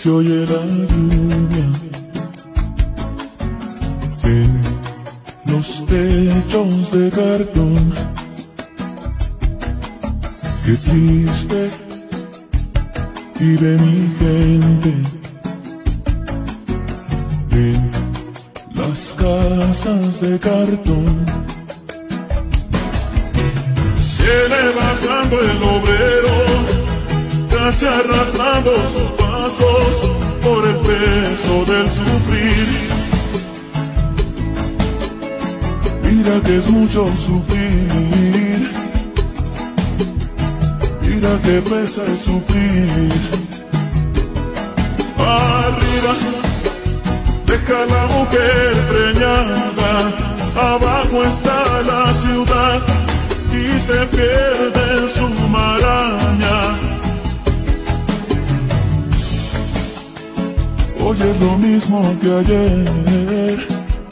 se oye la lluvia en los techos de cartón. Qué triste vive mi gente en las casas de cartón. Viene bajando el obrero, casi arrastrando sus pasos por el peso del sufrir. Mira que es mucho sufrir, mira que pesa el sufrir. Arriba deja la mujer preñada, abajo está la ciudad y se pierde en su maraña. Hoy es lo mismo que ayer,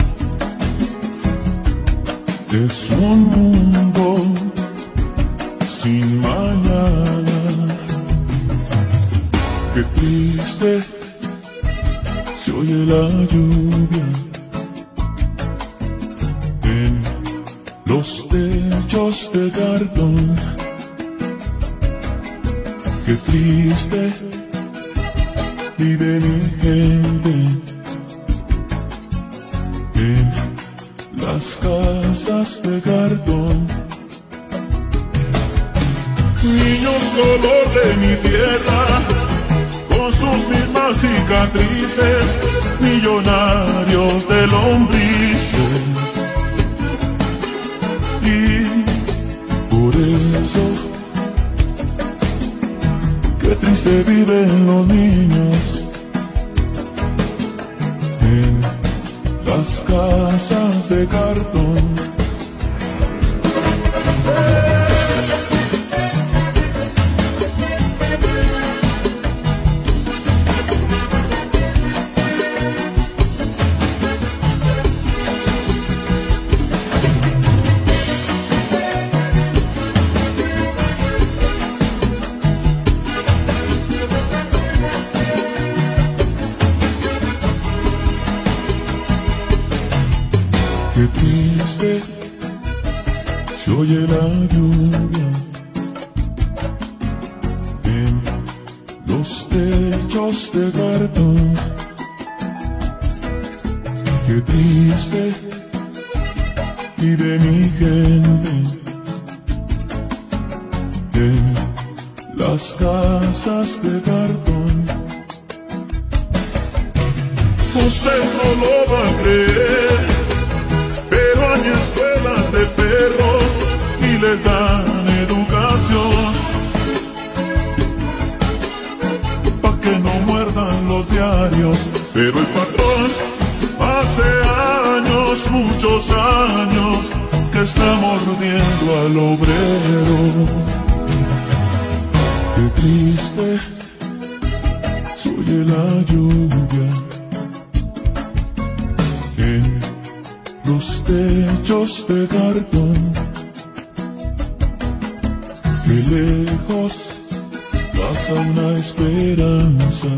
es un mundo sin mañana. Qué triste se oye la lluvia en los techos de cartón. Qué triste vive mi gente en las casas de cartón. Niños color de mi tierra, con sus mismas cicatrices, millonarios de lombrices. Y por eso, qué triste viven los niños en las casas de cartón. Qué triste se oye la lluvia en los techos de cartón. Qué triste vive mi gente en las casas de cartón. Usted no lo va a creer, pero hay escuelas de perros y les dan educación pa' que no muerdan los diarios. Pero el patrón hace años, muchos años, que está mordiendo al obrero. Qué triste se oye la lluvia en los techos de cartón. Qué lejos pasa una esperanza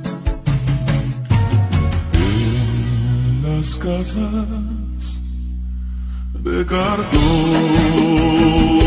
en las casas de cartón.